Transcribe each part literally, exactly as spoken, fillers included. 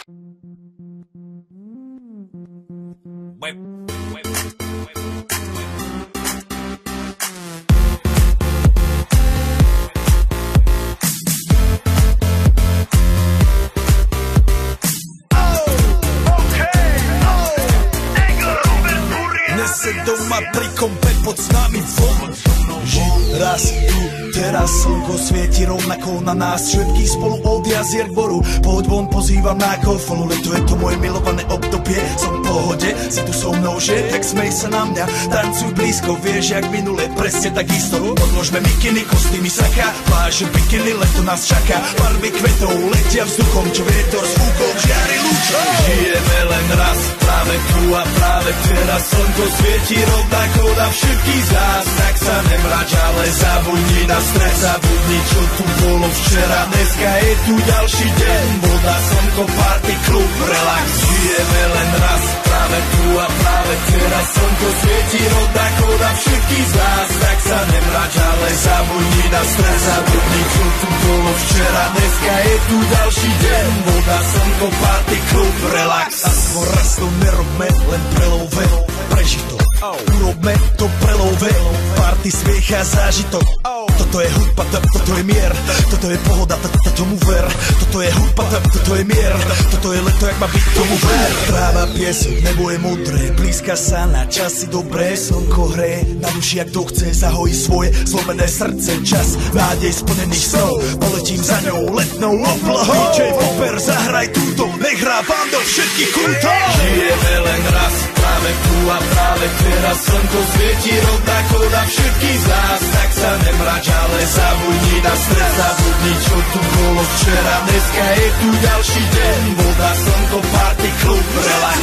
Web, web, web, Nese doma pri kompe pod s nami von. Žiť raz tu, teraz slnko svieti rovnako na nás všetkých spolu od jazier k boru. Poď von, pozývam na golfonu, leto je to moje milované obdobie. Som v pohode, si tu so mnou, že? Tak smej sa na mňa, tancuj blízko, vieš jak minule, presne tak isto. Odložme mikiny, kostýmy saka, pláže bikiny, leto nás čaká. Barvy kvetov letia vzduchom, čo vietor s fúkom žiari lúčom. Žijeme len raz, práve tu a práve teraz slnko svieti rovnako na všetkých z nás. Tak sa nemrač, ale zabudni na stres, zabudni čo tu bolo včera. Dneska je tu ďalší deň, voda, slnko, party, klub, relax. Žijeme len raz, práve tu a práve teraz slnko svieti rovnako na všetkých z nás. Tak sa nemrač, ale zabudni na stres, zabudni čo tu bolo včera. Dneska je tu ďalší deň, voda, slnko, party, klub, relax. Aspoň raz to nerobme, len prelove, preži to. Urobme to prelove, party, smiech a zážitok. Toto je hudba, toto je mier, toto je pohoda, tomu ver. Toto je hudba, toto je mier, toto je leto, jak má byť, tomu ver. Tráva, piesok, nebo je modré, blízka sa na časy dobré. Slnko hreje na duši, jak to chce, zahojí svoje zlomené srdce. Čas nádej splnených snov, poletím za ňou letnou oblohou. dý džej Popper, zahraj túto, nech hrá vám do všetkých kútov. Žijeme len raz, práve tu a práve teraz slnko svieti rovnako na všetkých z nás. Tak sa nemrač, ale zabudni na stres, zabudni čo tu bolo včera. Dneska je tu ďalší deň, voda, slnko, party, klub, relax.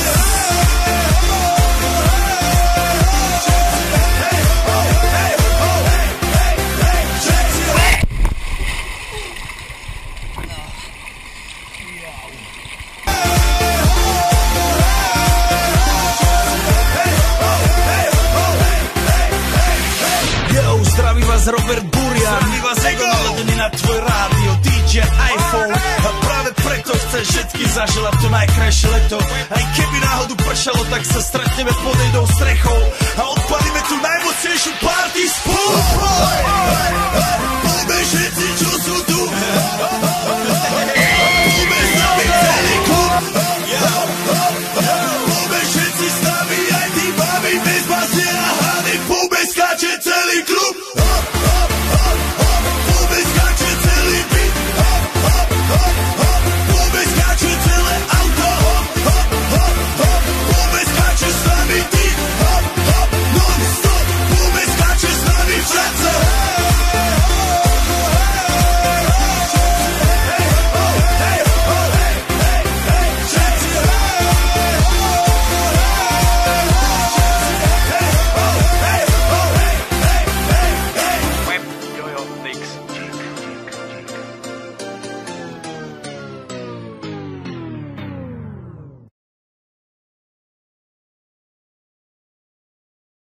Zdraví vás Robert Burian, zdraví vás Ego naladený na tvoj rádio, dý džej iPhone. A práve preto chceš všetky zaželať to najkrajšie leto. Aj keby náhodu pršalo, tak sa stretneme pod jednou strechou a odpalíme tú najmocnejšiu party spolu. Poďme všetci, čo